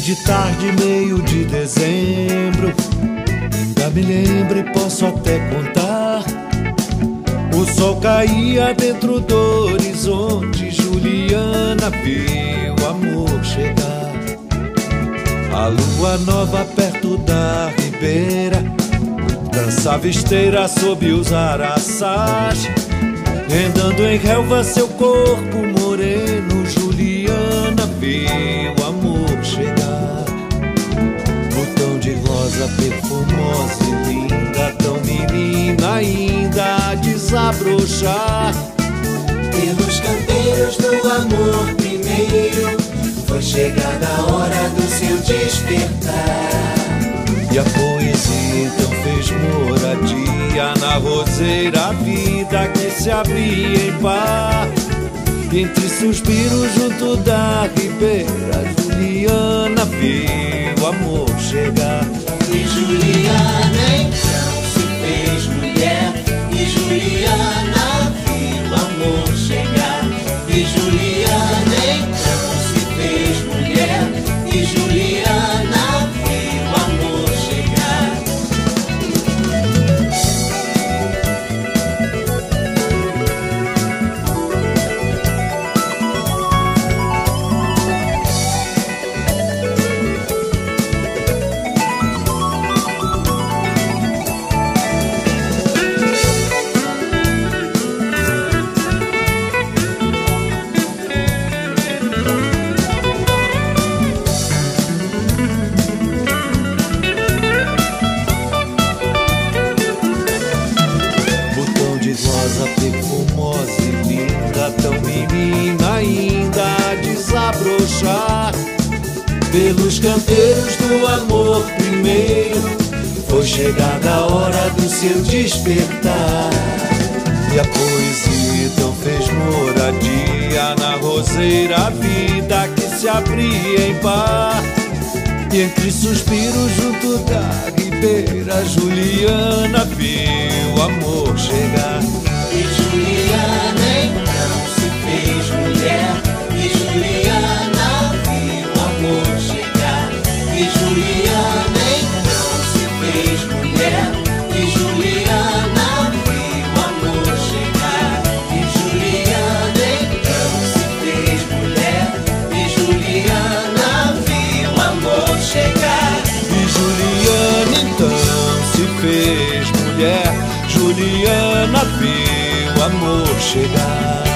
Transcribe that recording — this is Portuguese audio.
de tarde, meio de dezembro, ainda me lembro e posso até contar. O sol caía dentro do horizonte, Juliana viu o amor chegar. A lua nova perto da ribeira dançava esteira sob os araçás, rendando em relva seu corpo moreno. Juliana viu o amor chegar. Botão de rosa perfumosa e linda, tão menina ainda a desabrochar. Pelos canteiros do amor primeiro, foi chegada a hora do seu despertar. E a poesia então fez moradia na roseira, a vida que se abria em par. Entre suspiros junto da ribeira, Juliana viu o amor chegar. E Juliana então se fez mulher, e Juliana viu o amor chegar. E Juliana então se fez mulher, e Juliana viu o amor chegar. Rosa perfumosa e linda, tão menina ainda a desabrochar. Pelos canteiros do amor primeiro, foi chegada a hora do seu despertar. E a poesia então fez moradia na roseira, a vida que se abria em par. E entre suspiros junto da ribeira, Juliana viu o amor chegar. E Juliana então se fez mulher, e Juliana viu o amor chegar. E Juliana então se fez mulher, e Juliana viu o amor chegar. E Juliana então se fez mulher, e Juliana viu o amor chegar. E Juliana então se fez mulher, Juliana viu o amor chegar.